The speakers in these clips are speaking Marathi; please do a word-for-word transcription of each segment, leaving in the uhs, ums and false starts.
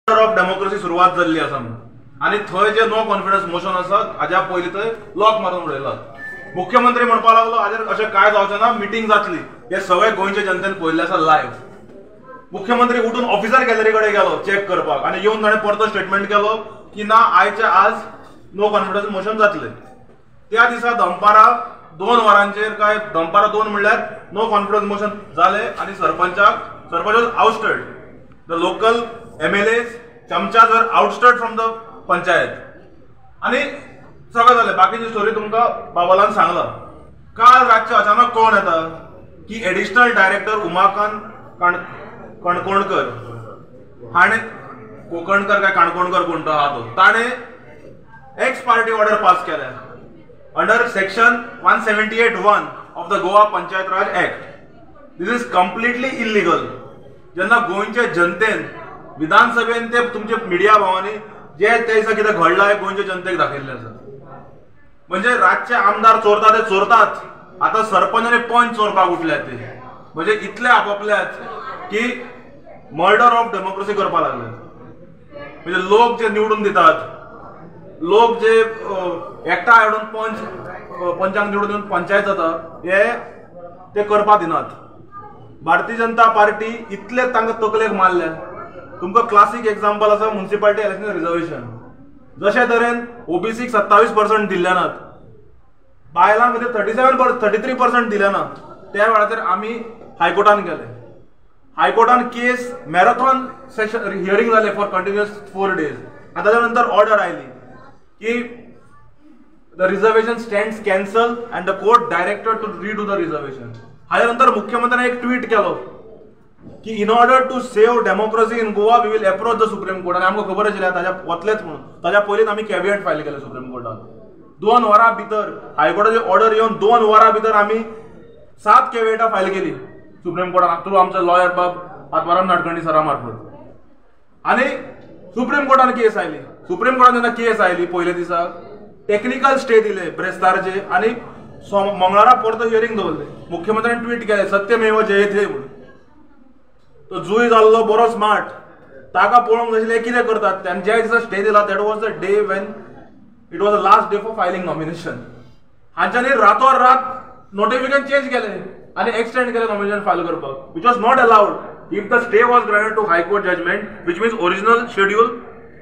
ऑफ डेमोक्रेसी सुरुवात जाल्ली आसा आनी थंय जे नो कॉन्फिडन्स मोशन आसा हाज्या पयलीं थंय लॉक मारून उडयलात। मुख्यमंत्री म्हणपा लागलो हाजेर अशें कांय जावचें ना, मिटींग जातली। हे सगळे गोंयचे जनतेन पळयल्लें आसा लायव्ह। मुख्यमंत्री उठून ऑफिसर गॅलरी कडेन गेलो चेक करपाक आनी येवन ताणें परतो स्टेटमेंट केलो की ना आयच्या आज नो कॉन्फिडन्स मोशन जातलें। त्या दिसा दनपारा दोन वरांचेर काय दनपारा दोन म्हणल्यार नो कॉन्फिडन्स मोशन जालें आनी सरपंचाक sarpanch ousted the local MLAs chamchas वर आउटस्टेड फ्रॉम द पंचायत आनी सगळें जालें। बाकीची स्टोरी तुमकां बाबलान सांगला। काल रातचे अचानक कळोन येता की एडिशनल डायरेक्टर उमाकांत काण कणकोणकर हाणें कोकणकर काय काणकोणकर कोण तो आहा तो ताणें एक्स पार्टी ऑर्डर पास केल्या under section one seventy eight one of the Goa panchayat raj act. This is completely illegal. जेन्ना गोंयचे जनतेन विधानसभेन ते तुमचे मिडिया भावांनी जे ते दिसा कितें घडलां हें गोंयचे जनतेक दाखयल्लें आसा। म्हणजे रातचे आमदार चोरता ते चोरतात, आतां सरपंच आनी पंच चोरपाक उठल्यात ते। म्हणजे इतले आपापल्यात की मर्डर ऑफ डेमोक्रेसी करपाक लागले। म्हणजे लोक जे निवडून दितात, लोक जे एकठांय हाडून पंच पंचांक निवडून दिवन पंचायत जाता हे ते करपाक दिनात। भारतीय जनता पार्टी इतले तांकां तकलेक मारल्या। तुमकां क्लासीक एग्जाम्पल आसा म्युनिसिपालिटी इलेक्शन रिजर्वेशन। जशे तरेन ओबीसीक सत्तावीस पर्संट दिल्ले नात, बायलांक thirty seven thirty three percent दिले ना, त्या वेळाचेर आमी हायकोर्टान गेले। हायकोर्टान केस मॅरेथॉन सेशन हियरिंग जाले फॉर कंटिन्युअस फोर डेज आनी ताच्या नंतर ऑर्डर आयली की the reservation stands cancel and the court directed to redo the reservation. हाच्या नंतर मुख्यमंत्र्यान एक ट्वीट केलो की in order to save democracy in Goa we will approach the supreme court. आनी आमकां खबर आशिल्लें ताच्या वतलेच म्हणून ताच्या पयलींच आमी कॅविएट फायल केलें सुप्रीम कोर्टान। दोन वरां भितर हायकोर्टाची ऑर्डर येवन दोन वरां भितर आमी सात कॅविएटां फायल केली सुप्रीम कोर्टान थ्रू आमचो लॉयर बाब आत्माराम नाडकर्णी सरा मार्फत। आनी सुप्रीम कोर्टान केस आयली। सुप्रीम कोर्टान जेन्ना केस आयली पयले दिसा टेक्निकल स्टे दिले ब्रेस्तारचे आनी मंगळारा परतो हियरिंग दवरले। मुख्यमंत्र्यान ट्वीट केलें सत्यमेव जयते म्हणून। तो जुय जाल्लो बरो स्मार्ट, ताका पळोवंक जाय आशिल्लें कितें करतात। तांणी ज्या दिसा स्टे दिला that was the day when it was the last day for filing nomination. हांच्यांनी रातोर रात नोटिफिकेशन चेंज केलें आनी एक्सटेंड केलें नॉमिनेशन फायल करपाक, which was not allowed if the stay was granted to high court judgment which means original schedule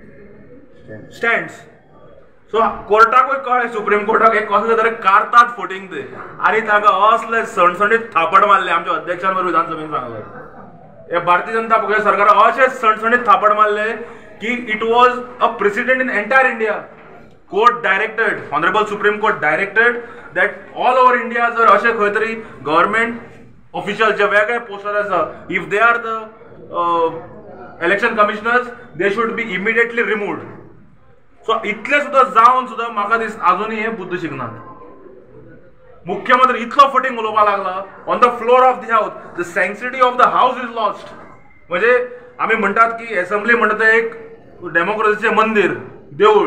stands. So कोर्टाकूय कळ्ळें सुप्रीम कोर्टाक एक कसले तरी काडटात फोटींग ते आनी ताका असले सणसणीत थापड मारले। आमच्या अध्यक्षान बरोबर विधानसभेन सांगलें हे भारतीय जनता पक्ष सरकार अशें सणसणीत थापड मारले की it was a president in entire India. Court directed honourable supreme court directed that all over India जर अशें खंय तरी गव्हर्मेंट ऑफिशियल जे वेगळे पोस्टर आसा if they are the election commissioners they should be immediately removed. So इतले सुद्दां जावन सुद्दां म्हाका दिस आजुनूय हे बुद्ध शिकनात। मुख्यमंत्री इतलो फटींग उलोवपाक लागला on the floor of the house the sanctity of the house is lost. म्हणजे आमी म्हणटात की असेंब्ली म्हणटा तें एक डेमोक्रेसीचें मंदिर देवूळ,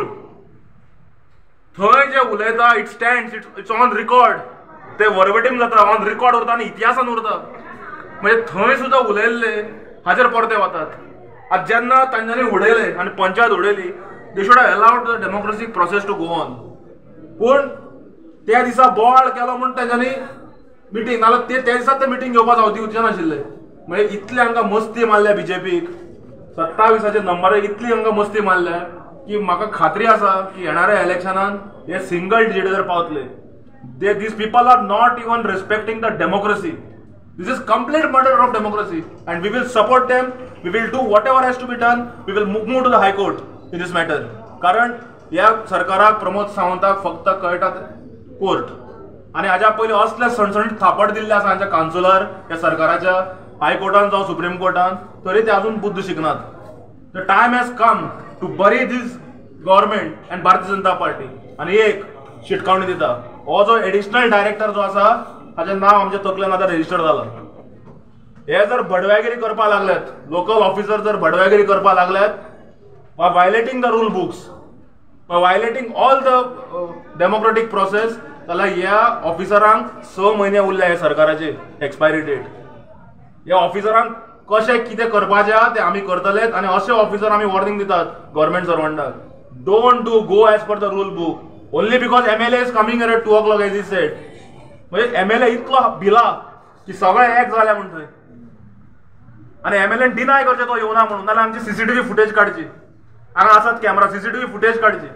थंय जे उलयता it stands it's on record, ते वर्बेटीम जाता ऑन रिकॉर्ड उरता आनी इतिहासान उरता। म्हणजे थंय सुद्दां उलयल्ले हाजेर परते वतात। आतां जेन्ना तांच्यांनी उडयले आनी पंचायत उडयली they should have allowed the डेमोक्रेसीक प्रोसेस टू गो ऑन। पूण त्या दिसा बोवाळ केलो म्हूण तांच्यांनी मिटींग नाल्यार ते त्या दिसा ते मिटींग घेवपाक जावं दिवचे नाशिल्ले। म्हणजे इतली हांकां मस्ती मारल्या बीजेपीक सत्तावीसाच्या नंबरार इतली हांकां मस्ती मारल्या की म्हाका खात्री आसा की येणाऱ्या इलेक्शनान हे सिंगल डिजिटाचेर पावतले। They this people are not even respecting the democracy. This is complete murder of democracy and we will support them. We will do whatever has to be done. We will move to the high court in this matter. कारण ह्या सरकाराक प्रमोद सावंताक फक्त कळटा कोर्ट आनी हाज्या पयलीं असले सणसणीत थापड दिल्ले आसा हांच्या कावन्सिलर ह्या सरकाराच्या हायकोर्टान जावं सुप्रीम कोर्टान, तरी ते अजून बुद्ध शिकनात। The time has come to bury this government and Bharatiya Janata party. आनी एक शिटकावणी दिता हो जो एडिशनल डायरेक्टर जो आसा हाचें नांव आमच्या तकलेन आतां रेजिस्टर जालां। हे जर भडव्यागिरी करपाक लागल्यात, लोकल ऑफिसर जर भडव्यागिरी करपाक लागल्यात वा वायलेटिंग द रूल बुक्स वा violating all the democratic process, जाल्यार ह्या ऑफिसरांक स म्हयने उरल्या हे सरकाराचे एक्सपायरी डेट। ह्या ऑफिसरांक कशें कितें करपाचें आहा तें आमी करतलेत आनी अशे ऑफिसर आमी वॉर्निंग दितात गव्हर्मेंट सर्वंटाक. Don't do go as per the rule book only because MLA is coming at two o'clock as is said. म्हणजे एमएलए इतलो भिला की सगळे एक जाल्या म्हण थंय आनी एमएलए डिनाय करचे तो येवना म्हणून. नाल्यार आमची सीसीटीव्ही फुटेज काडची, हांगा आसात कॅमेरा, सीसीटीव्ही फुटेज काडची.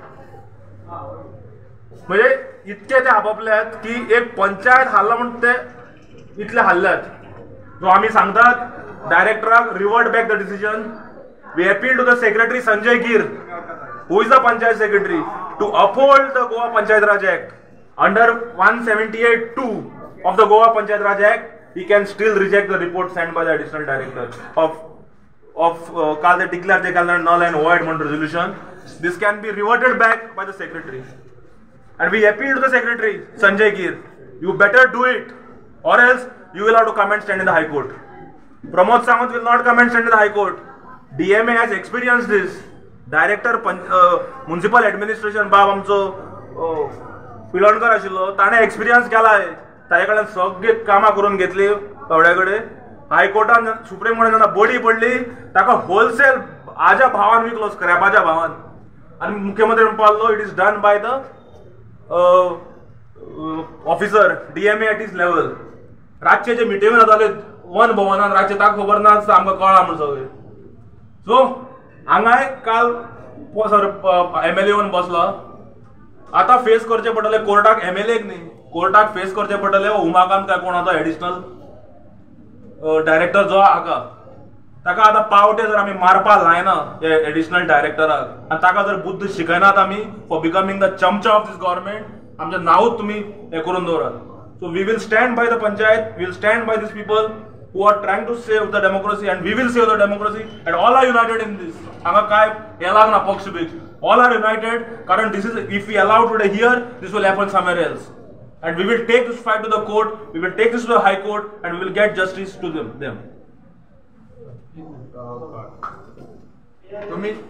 म्हणजे इतके ते आपापल्यात की एक पंचायत हारला म्हणून ते इतले हारल्यात. जो आमी सांगतात डायरेक्टराक revert back the decision. We appeal to the secretary Sanjay Gir who is the Panchayat Secretary to uphold the Goa Panchayat Raj Act under one seventy-eight two of the Goa Panchayat Raj Act. He can still reject the report sent by the additional director of of uh, call the declare the calendar null and void one resolution. This can be reverted back by the secretary, and we appeal to the secretary Sanjay Gir, you better do it or else you will have to come and stand in the High Court. Pramod Samant will not come and stand in the High Court. D M A has experienced this. Director municipal administration बाब आमचो पिळणकर आशिल्लो, ताणें एक्सपिरियन्स केलाय, ताजे कडल्यान सगळी कामां करून घेतली थोड्या कडेन. हायकोर्टान सुप्रीम कोर्टान जेन्ना बडी पडली ताका होलसेल हाज्या भावान विकलो, स्क्रॅपाच्या भावान. आनी मुख्यमंत्री म्हणपाक लागलो it is done by the officer DMA at his level. रातचे जे मिटींग जाताले वन भवनान रातचे ताका खबर ना आमकां कळ्ळा म्हूण सगळें. सो हांगाय काल सर एमएलए येवन बसलो. आता फेस करचे पडटले कोर्टाक, एमएलएक न्ही, कोर्टाक फेस करचे पडटले उमाकांत काय कोण आतां एडिशनल डायरेक्टर जो हाका ताका आतां पावटे जर आमी मारपा लायना एडिशनल डायरेक्टराक आनी ताका जर बुद्ध शिकयनात आमी for becoming the chamcha of this government, आमचें नांवूच तुमी हें करून दवरात. So we will stand by the panchayat, we will stand by this people who are trying to save the democracy, and we will save the democracy, and all are united in this. Hanga काय हे लागना पक्ष बीच, all are united कारण this is, if we allow today here, this will happen somewhere else, and we will take this fight to the court, we will take this to the high court, and we will get justice to them. them. तुम्ही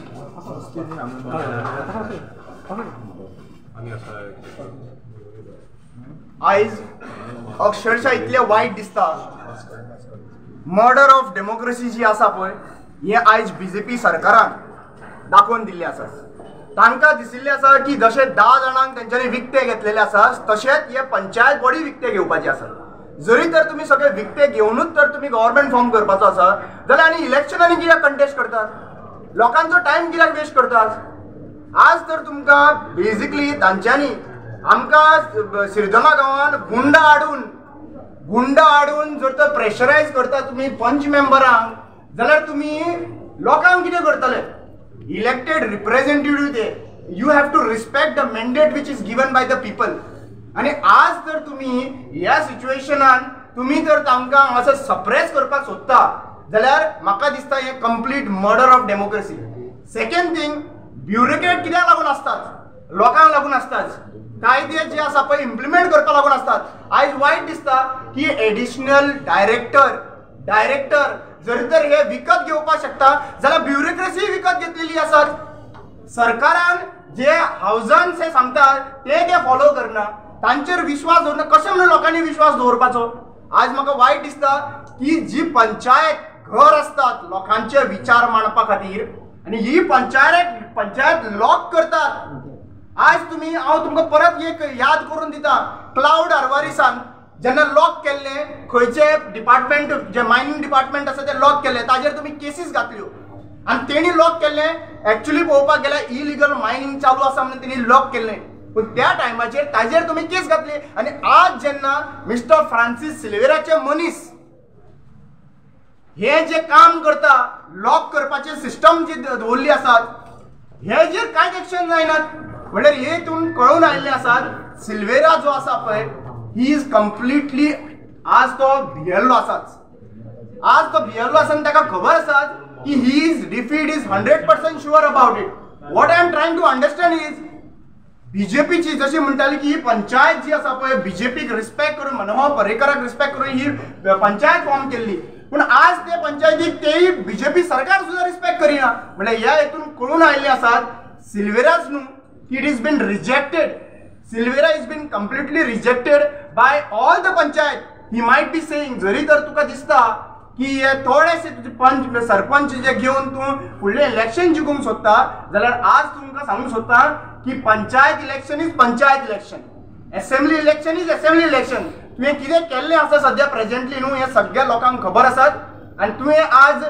आयज अक्षरशः इतले वाईट दिसता. मर्डर ऑफ डेमोक्रेसी जी आसा पळय हे आयज बीजेपी सरकारान दाखोवन दिल्ले आसा. तांकां दिसिल्लें आसा की जशे धा जाणांक तेंच्यांनी विकते घेतलेले आसा तशेंच हे पंचायत बॉडी विकते घेवपाची आसा. जरी तर तुमी सगळे विकते घेवनूच तर तुमी गव्हर्मेंट फॉर्म करपाचो आसा जाल्यार आनी इलेक्शनांनी कित्याक कंटेस्ट करतात, लोकांचो टायम कित्याक वेस्ट करतात. आज तर तुमकां बेजिकली तांच्यांनी आमकां सिरदोना गांवान गुंडा हाडून गुंडा हाडून जर तर प्रेशरायज करता तुमी पंच मेंबरांक जाल्यार तुमी लोकांक कितें करतले. इलेक्टेड रिप्रेझेंटेटिव्ह ते, you have to respect the mandate which is given by the people. आनी आज जर तुमी ह्या सिच्युएशनान तुमी जर तांकां असो सप्रेस करपाक सोदता जाल्यार म्हाका दिसता हें complete murder of democracy. Second thing, bureaucrat कित्याक लागून असतात, लोकांक लागून असतात. कायदे जे आसा पळय इम्प्लिमेंट करपा लागून असतात. आयज वायट दिसता की एडिशनल डायरेक्टर डायरेक्टर जरी तर हे विकत घेवपाक शकता जाल्यार ब्युरोक्रेसी विकत घेतलेली आसात. सरकारान जे हावजान से सांगतात ते ते फॉलो करना, तांचेर विश्वास दवरना. कशें म्हणून लोकांनी विश्वास दवरपाचो. आज म्हाका वायट दिसता की जी पंचायत घर असतात लोकांचे विचार मांडपा खातीर आनी ही पंचायत पंचायत लॉक करतात. आज तुम्ही हांव तुमकां परत एक याद करून दिता, क्लाउड आर्वारिसान जेन्ना लॉक केल्ले खंयचे डिपार्टमेंट जे मायनिंग डिपार्टमेंट आसा ते लॉक केल्ले ताजेर तुमी केसीस घातल्यो आनी तेणी लॉक केल्ले. एक्चुअली पळोवपाक गेल्यार इलिगल मायनिंग चालू आसा म्हणून तेणी लॉक केल्लें, पूण त्या टायमाचेर ताजेर तुमी केस घातली. आनी आज जेन्ना मिस्टर फ्रांसीस सिल्वेराचे मनीस हे जे काम करता लॉक करपाचे सिस्टम जी दवरली आसात हेजेर कांयच एक्शन जायनात. म्हणल्यार हे तुम कळून आयिल्ले आसात सिल्वेरा जो आसा पळय ही इज कंप्लिटली आज तो भियेल्लो आसाच. आज तो भियेल्लो आसा आनी ताका खबर आसा की he is defeat is hundred percent sure about it. What I am trying to understand is बीजेपीची जशी म्हणटाली की ही पंचायत जी आसा पळय बीजेपीक रिस्पेक्ट करून मनोहर पर्रीकराक रिस्पेक्ट करून ही पंचायत फॉर्म केल्ली, पूण आज ते पंचायतीक तेही बीजेपी सरकार सुद्धा रिस्पेक्ट करिना. म्हणल्यार ह्या हेतून कळून आयिल्ले आसात सिल्वेराज न्हू it has been rejected. Silvera has been completely rejected by all the panchayat. He might be saying जरी तर तुका दिसता की हे थोडेशे तुजे पंच सरपंच जे घेवन तूं फुडलें इलेक्शन जिखूंक सोदता जाल्यार आज तुमकां सांगूंक सोदता की panchayat election is panchayat election, assembly election is assembly election. तुवें कितें केल्लें आसा सद्या प्रेझेंटली न्हू हे सगळ्या लोकांक खबर आसात. आनी तुवें आज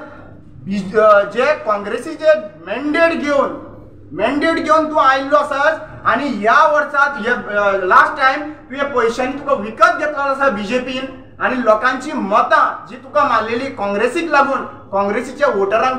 जे काँग्रेसीचे मॅन्डेट घेवन मॅन्डेट घेवन तूं आयिल्लो आसास आनी ह्या वर्सात हे लास्ट टायम तुवें पयशांनी तुका विकत घेतलो आसा बीजेपीन आनी लोकांची मतां जी तुका मारलेली काँग्रेसीक लागून काँग्रेसीच्या वोटरांक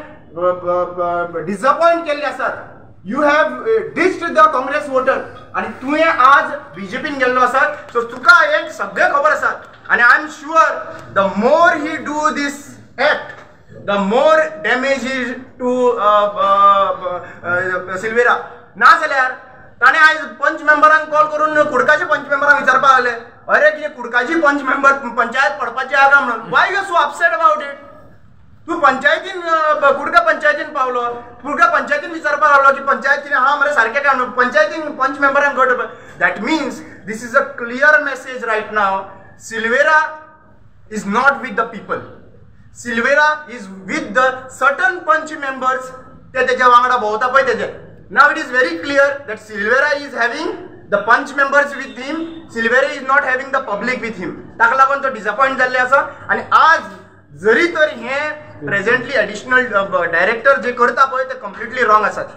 तुवें डिसअपॉयंट केल्ले आसात. You have dissed the Congress voter आनी तुवें आज बीजेपीन गेल्लो आसात. सो तुका एक सगळें खबर आसात आनी I am sure the more he do this act the more damage is to uh, uh, uh, Silveira. ना जाल्यार ताणें आयज पंच मेंबरांक कॉल करून कुडकाचे पंच मेंबरांक विचारपाक लागले अरे कितें कुडकाची पंच मेंबर पंचायत पडपाची आहा म्हणून. Why you so upset about it. तूं पंचायतीन कुडका पंचायतीन पावलो कुडका पंचायतीन विचारपाक लागलो की पंचायतीन हा मरे सारकें काय म्हणून पंचायतीन पंच मेंबरांक घट. That means this is a clear message right now. Silveira is not with the people. Silveira is with the certain panch members ते तेच्या वांगडा भोंवता पळय तेजे. Now it is very clear that Silveira is having the panch members with him. Silveira is not having the public with him. ताका लागून तो डिसअपॉयंट जाल्ले आसा. आनी आज जरी तर हे प्रेझेंटली एडिशनल डायरेक्टर जे करता पळय ते कंप्लिटली रॉंग आसात.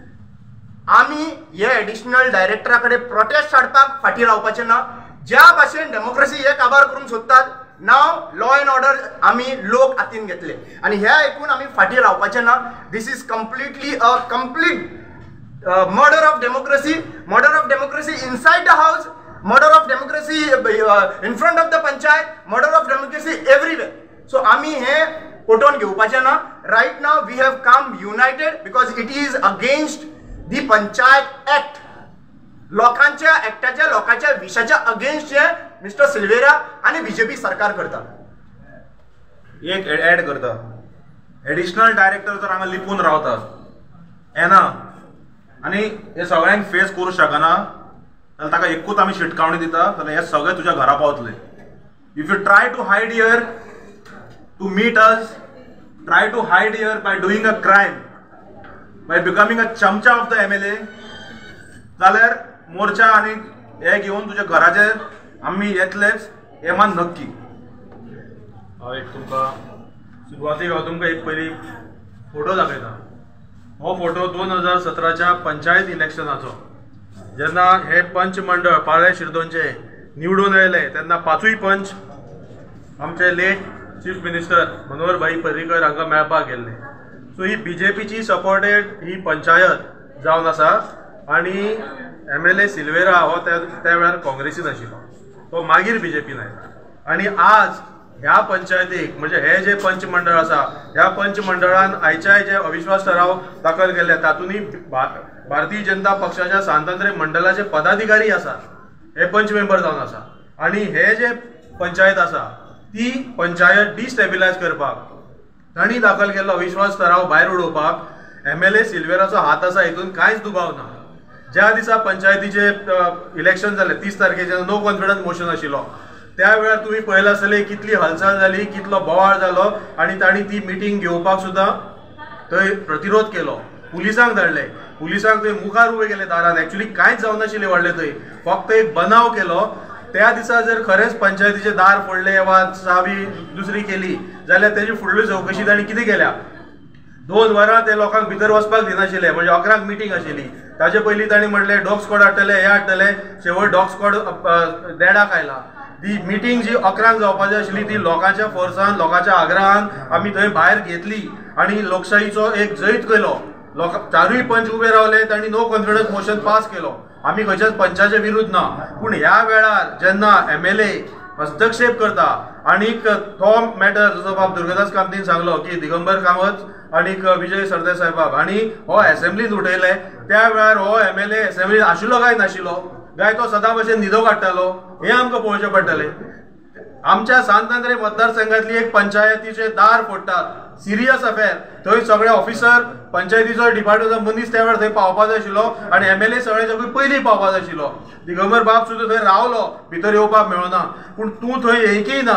आमी हे एडिशनल डायरेक्टरा कडेन प्रोटेस्ट हाडपाक फाटीं रावपाचें ना. ज्या भाशेन डेमोक्रेसी हे काबार करून सोदतात नाव लॉ अँड ऑर्डर आमी लोक हातीन घेतले आनी हे ऐकून आमी फाटीं रावपाचें ना. This is completely a complete murder of democracy. Murder of democracy inside the house, murder of democracy in front of the panchayat, murder of democracy everywhere. So आमी हे पटोवन घेवपाचें ना. Right now we have come united because it is against the panchayat act. लोकांच्या एक्टाच्या लोकांच्या विशाच्या अगेन्स्ट हे मिस्टर सिल्वेरा आणि बीजेपी सरकार करता. एक ऍड करता एडिशनल डायरेक्टर जर हांगा लिपून रावता येना आनी हे सगळ्यांक फेस करूं शकना जाल्यार ताका एकूच आमी शिटकावणी दिता जाल्यार हे सगळे तुज्या घरा पावतले. If you try to hide here to meet us, try to hide here by doing a crime, by becoming a chamcha of the M L A जाल्यार मोर्चा आनी हे घेवन तुज्या घराचे आमी येतलेच हे मान नक्की. हांव एक तुमकां सुरवातेक हांव तुमकां एक पयली फोटो दाखयता. हो फोटो दोन हजार सतराच्या पंचायत इलेक्शनाचो जेन्ना हे पंच मंडळ पाळ्ळे शिरदोनचे निवडून आयले तेन्ना पांचूय पंच आमचे लेट चीफ मिनिस्टर मनोहर भाई पर्रीकर हांकां मेळपाक गेल्ले. सो ही बीजेपीची सपोर्टेड ही पंचायत जावन आसा आनी एम एल ए सिल्वेरा हो त्या त्या वेळार काँग्रेसीन आशिल्लो तो मागीर बीजेपीन आयला. आनी आज ह्या पंचायतीक म्हणजे हे जे पंच मंडळ आसा ह्या पंच मंडळान आयच्याय जे अविश्वास ठराव दाखल केले तातूंनी भारतीय जनता पक्षाच्या स्वातंत्र्य मंडळाचे पदाधिकारी आसा हे पंच मेंबर जावन आसा. आनी हे जे पंचायत आसा ती पंचायत डिस्टेबिलायज करपाक तांणी दाखल केल्लो अविश्वास ठराव भायर उडोवपाक एम एल ए सिल्वेराचो हात आसा हितून कांयच दुबाव ना. ज्या दिसा पंचायतीचे इलेक्शन जाले तीस तारखेचे नो कॉन्फिडन्स मोशन आशिल्लो त्या वेळार तुमी पळयला आसतले कितली हालचाल जाली, कितलो बोवाळ जालो आनी तांणी ती मिटींग घेवपाक सुद्दां थंय प्रतिरोध केलो. पुलिसांक धाडले, पुलिसांक थंय मुखार उबे केले दारान. एक्चुअली कांयच जावं नाशिल्लें व्हडलें थंय, फक्त एक बनाव केलो. त्या दिसा जर खरेंच पंचायतीचे दार फोडले वा चावी दुसरी केली जाल्यार तेजी फुडली चवकशी तांणी कितें केल्या. दोन वरां ते लोकांक भितर वचपाक दिनाशिल्ले म्हणजे अकरांक मिटींग आशिल्ली. ताचे पयलीं तांणी म्हणलें डॉग स्क्वॉड हाडटले हे हाडटले. शेवट डॉग स्क्वॉड देडाक आयला. ती मिटींग जी अकरांक जावपाची आशिल्ली ती लोकांच्या फोर्सान लोकांच्या आग्रहान आमी थंय भायर घेतली आनी लोकशाहीचो एक जैत केलो. लोक चारूय पंच उबे रावले, तांणी नो कॉन्फिडन्स मोशन पास केलो. आमी खंयच्याच पंचाचे विरुद्ध ना, पूण ह्या वेळार जेन्ना एम एल ए हस्तक्षेप करता आनीक तो मॅटर जसो बाब दुर्गादास कामतीन सांगलो की दिगंबर कामत आनीक विजय सरदेसाय बाब हांणी हो असेंब्लींत उठयले त्या वेळार हो एम एल ए असेंब्लींत आशिल्लो काय नाशिल्लो काय तो सदां भशेन न्हिदो काडटालो हें आमकां पळोवचें पडटलें. आमच्या सांतांद्रे मतदारसंघातली एक पंचायतीचे दार फोडटात, सिरियस अफेर. थंय सगळे ऑफिसर पंचायतीचो डिपार्टमेंटाचो मनीस त्या वेळार थंय पावपाक जाय आशिल्लो आनी एम एल ए सगळे सगळे पयलीं पावपाक जाय आशिल्लो. दिगंबर बाब सुद्दां थंय रावलो, भितर येवपाक मेळना. पूण तूं थंय येयकय ना,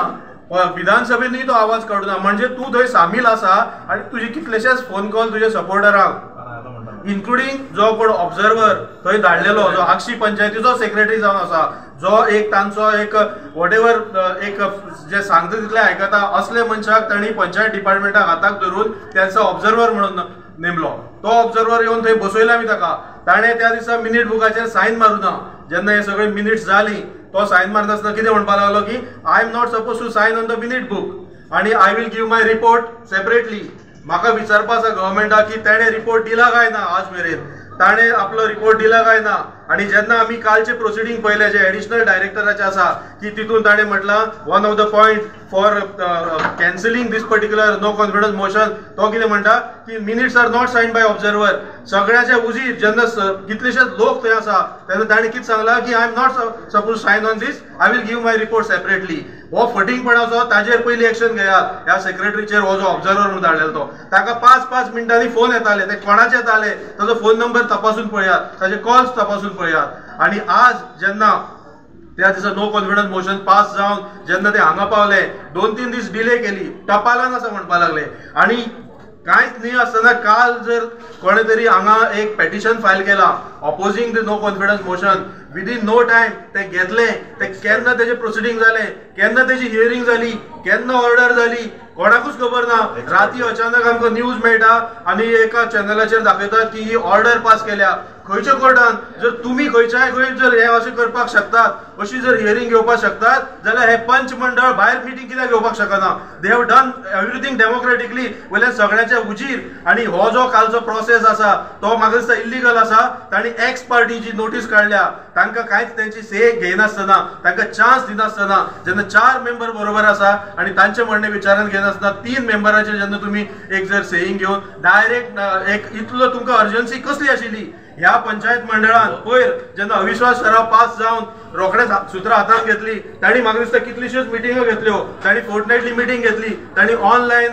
विधानसभेनूय तो आवाज काडूना. म्हणजे तू थंय सामील आसा आनी तुजे कितलेशेच फोन कॉल तुजे सपोर्टरांक इन्क्लुडींग जो कोण ऑब्झर्वर थंय धाडलेलो जो आक्षी पंचायतीचो सेक्रेटरी जावन आसा, जो एक तांचो एक वॉट एवर एक जे सांगता तितले आयकता असले मनशाक तांणी पंचायत डिपार्टमेंटाक हाताक धरून त्यांचो ऑब्झर्वर म्हणून नेमलो. तो ऑब्झर्वर येवन थंय बसयला मी ताका. ताणें त्या दिसा मिनिट बुकाचेर सायन मारूना. जेन्ना हे सगळे मिनिट्स जाली तो सायन मारता आसतना कितें म्हणपाक लागलो की I am not suppose to sign on the minute book आणि I will give my report separately. म्हाका विचारपाक आसा गव्हर्मेंटाक की ताणें रिपोर्ट दिला काय ना आज मेरेन, ताणें आपलो रिपोर्ट दिला काय ना. आणि जेन्ना आमी कालचे प्रोसिडींग पळयले जे एडिशनल डायरेक्टराचे आसा की तितून ताणें म्हटलां one of the point for cancelling this particular no confidence motion, तो कितें म्हणटा की minutes are not sign by observer. सगळ्याचे उजीर जेन्ना कितलेशेच लोक थंय आसा तेन्ना ताणें कितें सांगलां की I am not suppose sign on this, I will give my report separately. हो फटींगपणाचो ताजेर पयली एक्शन घेयात. ह्या सेक्रेटरीचेर हो जो ऑब्झर्वर म्हणून धाडलेलो तो ताका पांच पांच मिनटांनी फोन येताले. ते कोणाचे येताले ताजो फोन नंबर तपासून पळयात, ताजे कॉल्स तपासून पळयात. आणि आज जेन्ना त्या दिसा नो कॉन्फिडन्स मोशन पास जावन जेन्ना ते हांगा पावले, दोन तीन दीस डिले केली, टपालान असं म्हणपाक लागले. आणि कांयच न्ही आसतना काल जर कोणे तरी हांगा एक पेटिशन फायल केला opposing the no confidence motion, within no time ते घेतले. ते केन्ना तेजे प्रोसिडींग जाले, केन्ना तेजी हियरिंग जाली, केन्ना ऑर्डर जाली, कोणाकूच खबर ना. राती अचानक आमकां न्यूज मेळटा आनी एका चॅनलाचेर दाखयतात की ही ऑर्डर पास केल्या खंयच्या कोर्टान. जर तुमी खंयच्याय खंय जर हे अशें करपाक शकतात, अशी जर हियरिंग घेवपाक शकतात, जाल्यार हे पंच मंडळ भायर मिटींग कित्याक घेवपाक शकना. They have done everything democratically. वयल्यान सगळ्याचे उजीर. आणि हो जो कालचो प्रोसेस आसा तो म्हाका दिसता इल्लिगल आसा. तांणी एक्स पार्टीची नोटीस काडल्या, तांकां कांयच तेंची से घेयनासतना, तांकां चान्स दिनासतना, जेन्ना चार मेंबर बरोबर आसा आनी तांचे म्हणणे विचारान घेनासतना तीन मेंबरांचे जेन्ना तुमी एक जर सेईंग घेवन डायरेक्ट एक इतलो तुमकां अर्जन्सी कसली आशिल्ली. ह्या पंचायत मंडळान पयर जेन्ना अविश्वास ठराव पास जावन रोखडेच सुत्रां हातांत घेतली, तांणी म्हाका दिसता कितल्योश्योच मिटिंगो घेतल्यो. तांणी फोर्टनायटली मिटींग घेतली, तांणी ऑनलायन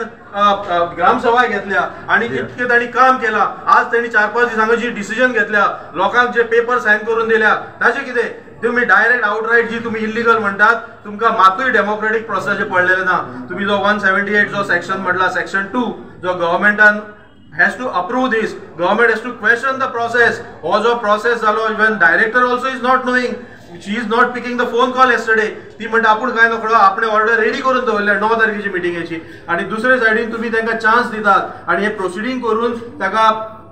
ग्रामसभा घेतल्या आणि इतकें तांणी काम केलां. आज तांणी चार पांच दिसांनी जी डिसिजन घेतल्या, लोकांक जे पेपर सायन करून दिल्या, ताचें कितें तुम्ही डायरेक्ट आउटराईट जी तुम्ही इल्लिगल म्हणतात, तुमकां मातूय डेमोक्रेटीक प्रोसेसाचेर पडलेले ना. तुम्ही जो वन सेव्हन्टी एट जो सेक्शन म्हटला, सेक्शन टू, जो गव्हर्मेंटान has to approve this, government has to question the process. हो जो प्रोसेस जालो, even director also is not knowing, she is not picking the phone call yesterday. ती म्हणटा आपूण काय नको, आपणे ऑर्डर रेडी करून दवरल्या णव तारखेची मिटिंगेची. आणि दुसरे सायडीन तुम्ही तांकां चान्स दितात आणि हे प्रोसिडींग करून ताका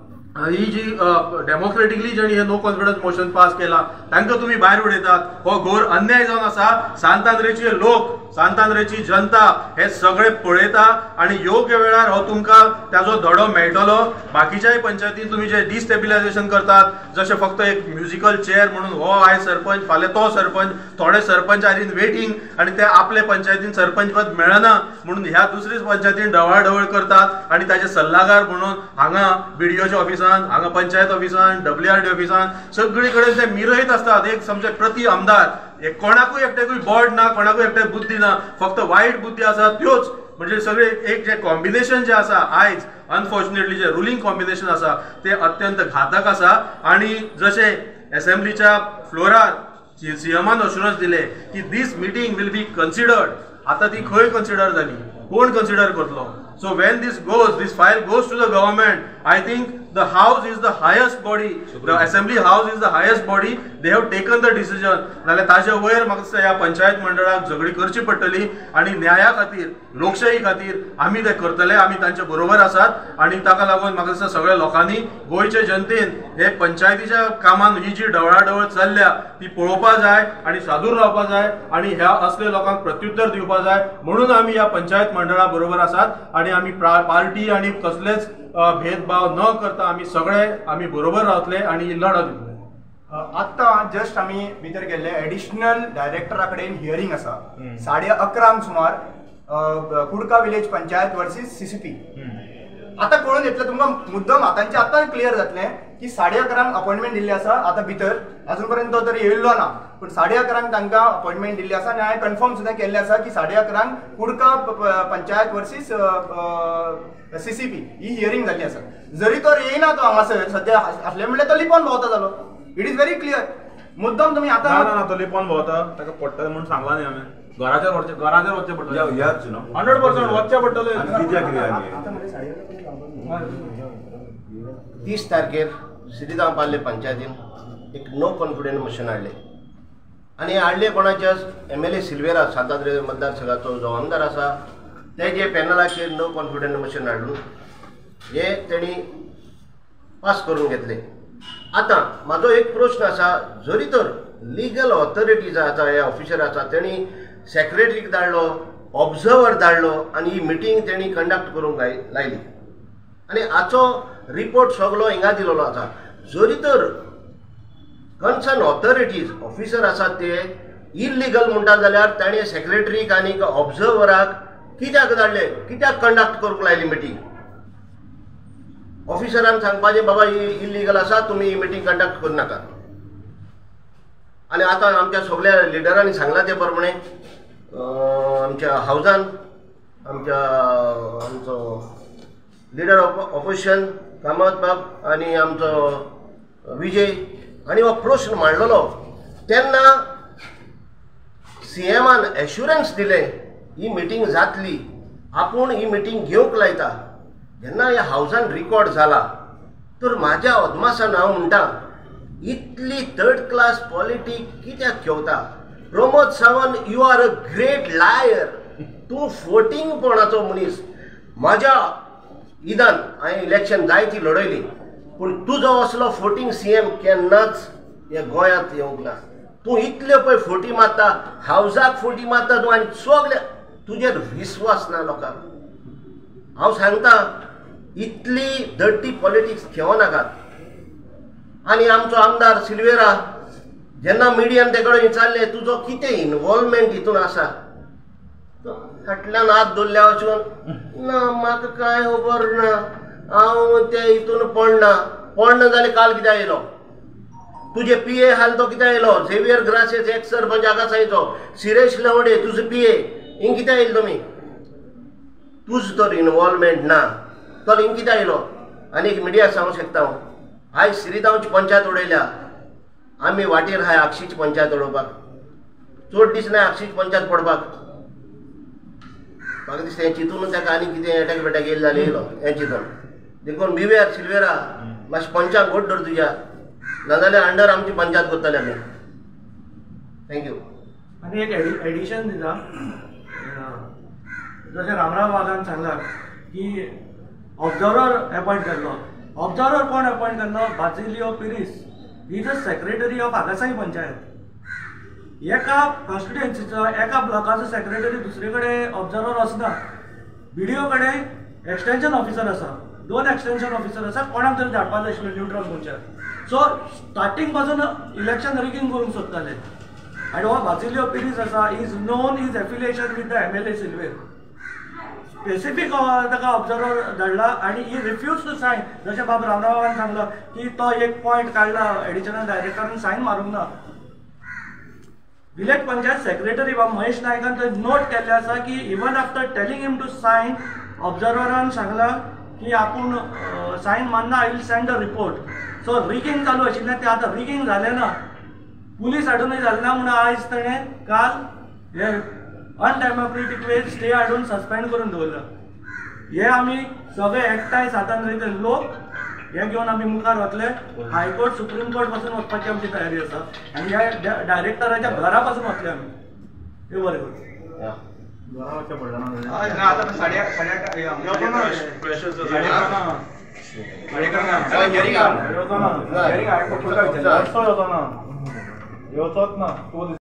ही जी डेमोक्रेटिकली जेणी हे नो कॉन्फिडन्स मोशन पास केला तांकां तुम्ही भायर उडयतात. हो घोर अन्याय जावन आसा. सांतांद्रेचे लोक, सांतांद्रेची जनता हे सगळे पळयता आणि योग्य वेळार हो तुमकां त्याचो धडो मेळटलो. बाकीच्याय पंचायतीन तुम्ही जे डिस्टेबिलायझेशन करतात, जशें फक्त एक म्युजिकल चेअर म्हणून हो आयज सरपंच, फाल्यां तो सरपंच, थोडे सरपंच आर इन वेटिंग आणि ते आपले पंचायतीन सरपंच पद मेळना म्हणून ह्या दुसरीच पंचायतीन ढवळाढवळ करतात. आणि ताचे सल्लागार म्हणून हांगा बीडीओच्या ऑफिसान, हांगा पंचायत ऑफिसान, डब्ल्यूआरडी ऑफिसान सगळी कडेन ते मिरयत असतात. एक समजे प्रति आमदार, कोणाकूय एकट्याकूय बोर्ड ना, कोणाकूय एकट्याक बुद्धी ना, फक्त वायट बुद्धी आसा त्योच. म्हणजे सगळे एक जे कॉम्बिनेशन जे आसा आयज अनफॉर्च्युनेटली जे रुलिंग कॉम्बिनेशन आसा ते अत्यंत घातक आसा. आणि जशे असेंब्लीच्या फ्लोरार सीएमान अश्युरन्स दिले की this meeting will be considered. आता ती खंय कन्सिडर जाली, कोण कन्सिडर करतलो? So when this goes, this file goes to the government, I think the house is the highest body, the assembly house is the highest body, they have taken the decision. नाल्यार ताजे वयर म्हाका दिसता ह्या पंचायत मंडळाक झगडी करची पडटली आणि न्याया खातीर, लोकशाही खातीर आमी ते करतले, आमी तांचे बरोबर आसात. आणि ताका लागून म्हाका दिसता सगळ्या लोकांनी, गोंयचे जनतेन हे पंचायतीच्या कामान ही जी ढवळाढवळ चल्ल्या ती पळोवपा जाय आणि सादूर रावपा जाय आणि ह्या असले लोकांक प्रत्युत्तर दिवपा जाय. म्हणून आमी ह्या पंचायत मंडळा बरोबर आसात आणि आमी पार्टी आणि कसलेच भेदभाव न करता आमी सगळे आमी बरोबर रावतले आणि लढत दितले. आत्ता जस्ट आम्ही भितर गेल्ले एडिशनल डायरेक्टरा कडेन हियरिंग आसा साडे अकरांक सुमार, Kudka village panchayat versus CCP. आता कळून येतलें तुमकां मुद्दम हातांचे आतां क्लियर जातलें की साडे अकरांक अपॉइंटमेंट दिल्ली आसा. आतां भितर अजून पर्यंत तो तरी येयल्लो ना, पूण साडे अकरांक तांकां अपॉइंटमेंट दिल्ली आसा. आनी हांवें कन्फर्म सुद्दां केल्लें आसा की साडे अकरांक कुडका पंचायत वर्सीस सीसीपी ही हियरिंग जाल्ली आसा. जरी तो येयना तो हांगासर सद्या आसले म्हणल्यार तो लिपोवन भोंवता जालो. It is very clear. मुद्दम तुमी आतां ना ना तो लिपोवन भोंवता, ताका पडटलें म्हणून सांगला न्ही हांवें. घराच्या वरचे घराच्या वचचे पडटले याच न्हू हंड्रेड पर्सेंट वचचे पडटले कित्याक कित्याक तीस तारखेर श्रीराम पार्ले पंचायतीन एक नो कॉन्फिडंट मोशन हाडले आनी हाडले कोणाचे एम एल ए सिल्वेरा साताद्री मतदारसंघाचो जो आमदार आसा तेजे पॅनलाचेर नो कॉन्फिडंट मोशन हाडून हे तेणी पास करून घेतले. आतां म्हाजो एक प्रश्न आसा, जरी तर लिगल ऑथॉरिटीज आसा हे ऑफिसर आसा तेणी सेक्रेटरीक धाडलो, ऑब्झर्वर धाडलो आनी ही मिटींग तेणी कंडक्ट करूंक लायली आनी हाचो रिपोर्ट सगळो हिंगा दिलेलो आसा. जरी तर कन्सर्न ऑथॉरिटीज ऑफिसर आसात ते इल्लिगल म्हणटा जाल्यार ताणें सेक्रेटरीक आनी ऑब्झर्वराक कित्याक धाडले, कित्याक कंडक्ट करूंक लायली मिटींग? ऑफिसरान सांगपाचें बाबा ही इल्लिगल आसा, तुमी ही मिटींग कंडक्ट करूं नाका. आनी आतां आमच्या सगळ्या लिडरांनी सांगलां ते प्रमाणे आमच्या हावजान आमच्या आमचो लिडर ऑफ ऑपोजिशन कामत बाब आनी आमचो विजय आनी हो प्रश्न मांडलेलो तेन्ना सी एमान एश्युरन्स दिले ही मिटींग जातली, आपूण ही मिटींग घेवंक लायता. जेन्ना ह्या हावजान रिकॉर्ड जाला तर म्हाज्या अदमासान हांव म्हणटा इतली थर्ड क्लास पॉलिटीक कित्याक खेवता? Pramod Sawant, you are a great liar. तूं फोटींग पोणाचो मनीस. म्हाज्या इदान हांवें इलेक्शन जायती लडयली पूण तुजो असलो फोटींग सी एम केन्नाच ह्या गोंयांत येवंक ना. तूं इतल्यो पळय फोटी मारता, हावजाक फोटी मारता तूं आनी सगळे तुजेर विस्वास ना लोकांक. हांव सांगता इतली डर्टी पॉलिटिक्स खेवनाकात. आनी आमचो आमदार सिल्वेरा जेन्ना मिडियान ते कडेन विचारले तुजो कितें इनवॉल्वमेंट हितून आसा, फाटल्यान हात दवरल्या वचून ना म्हाका कांय खबर ना, हांव ते हितून पडना. पडना जाल्यार काल कित्याक येयलो? तुजे पी ए हाल तो कित्याक येयलो? झेवियर ग्रासेस एक्स सरपंच आगासायचो, सिरेश लवडे तुजो पी ए, हिंग कित्याक येयलो तुमी? तुज तर इनवॉल्वमेंट ना, तर हिंग कित्याक येयलो? आनी एक मिडियाक सांगूंक शकता हांव, आयज श्रीगांवची पंचायत उडयल्या, आमी वाटेर आहाय आक्षीची पंचायत उडोवपाक. चड दीस ना आक्षीची पंचायत पडपाक. म्हाका दिसता हें चिंतून ताका आनी कितें एटॅक बेटॅक येयले जाल्यार येयलो हें चिंतून. देखून बिवेर सिल्वेरा मातशें पंचाक वोट धर तुज्या, नाजाल्यार अंडर आमची पंचायत करतले आमी. थँक्यू. आनी एक एडिशन दिता, जशें रामराव वाघान सांगलां की ऑब्झर्वर अपॉयंट केल्लो. ऑब्झर्वर कोण अपॉयंट केल्लो? Basilio Pires. He is a secretary of Agassaim panchayat. एका कॉन्स्टिट्युएन्सीचो एका ब्लॉकाचो सेक्रेटरी दुसरे कडेन ऑब्झर्वर वचना. बी डी ओ कडेन एक्सटेन्शन ऑफिसर आसा, दोन एक्सटेन्शन ऑफिसर आसा, कोणाक तरी धाडपाक जाय आशिल्लो न्यूट्रल गोंयच्या. सो स्टार्टींग पासून इलेक्शन रिगिंग करूंक सोदताले. आनी हो बाजिलियो पिरीस आसा, is known is affiliation with the M L A Silveira. Specific ताका ऑब्झर्वर धाडला आनी ही रिफ्यूज टू सायन. जशें बाब रामरावान सांगलो की तो एक पॉयंट काडला, एडिशनल डायरेक्टरान सायन मारूंक ना. विलेज पंचायत सेक्रेटरी बाब महेश नायकान थंय नोट केल्लें आसा की even after telling him to sign, ऑब्झर्वरान सांगलां की आपूण सायन मारना, I will send a report. So rigging चालू आशिल्लें तें आतां रिगिंग जालें ना, पुलीस हाडूनय जालें ना म्हणून आयज ताणें काल हे अनडेमोक्रेटीक वे स्टे हाडून सस्पेंड करून दवरला. हे आमी सगळे एकठांय सातान रयतले लोक हे घेवन आमी मुखार वतले. हायकोर्ट, सुप्रीम कोर्ट पासून वचपाची आमची तयारी आसा आनी ह्या डायरेक्टराच्या घरा पासून वतले आमी. हे बरें करून येवचोच ना.